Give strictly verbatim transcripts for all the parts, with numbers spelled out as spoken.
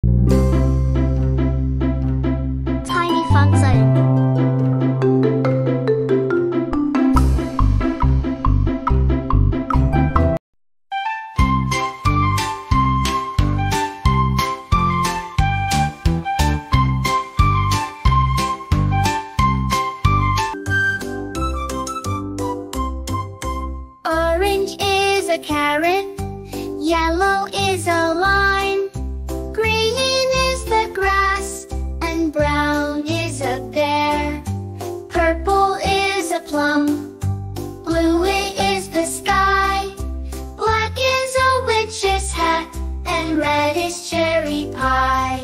Tiny Fun Zone. Orange is a carrot, yellow is a lime, green is the grass, and brown is a bear. Purple is a plum, blue is the sky, black is a witch's hat, and red is cherry pie.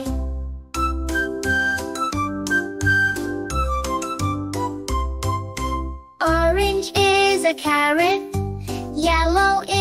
Orange is a carrot, yellow